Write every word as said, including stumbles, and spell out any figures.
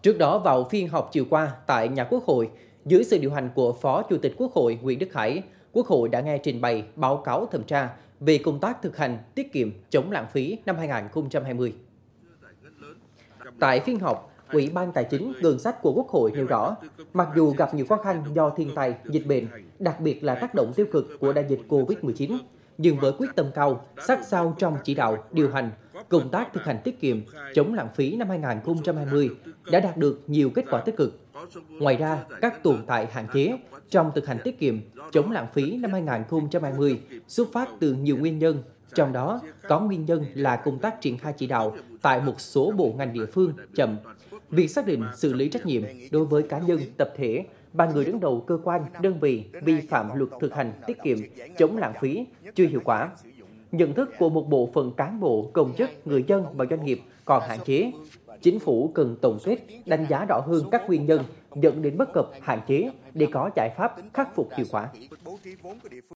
Trước đó vào phiên họp chiều qua tại nhà Quốc hội, dưới sự điều hành của Phó Chủ tịch Quốc hội Nguyễn Đức Hải, Quốc hội đã nghe trình bày báo cáo thẩm tra về công tác thực hành tiết kiệm chống lãng phí năm hai nghìn không trăm hai mươi. Tại phiên họp, Ủy ban Tài chính Ngân sách của Quốc hội nêu rõ, mặc dù gặp nhiều khó khăn do thiên tai, dịch bệnh, đặc biệt là tác động tiêu cực của đại dịch Covid mười chín, nhưng với quyết tâm cao, sát sao trong chỉ đạo, điều hành, công tác thực hành tiết kiệm, chống lãng phí năm hai nghìn không trăm hai mươi đã đạt được nhiều kết quả tích cực. Ngoài ra, các tồn tại hạn chế trong thực hành tiết kiệm, chống lãng phí năm hai nghìn không trăm hai mươi xuất phát từ nhiều nguyên nhân, trong đó có nguyên nhân là công tác triển khai chỉ đạo tại một số bộ ngành địa phương chậm. Việc xác định xử lý trách nhiệm đối với cá nhân, tập thể và người đứng đầu cơ quan, đơn vị vi phạm luật thực hành tiết kiệm, chống lãng phí chưa hiệu quả. Nhận thức của một bộ phận cán bộ, công chức, người dân và doanh nghiệp còn hạn chế. Chính phủ cần tổng kết, đánh giá rõ hơn các nguyên nhân dẫn đến bất cập hạn chế để có giải pháp khắc phục hiệu quả.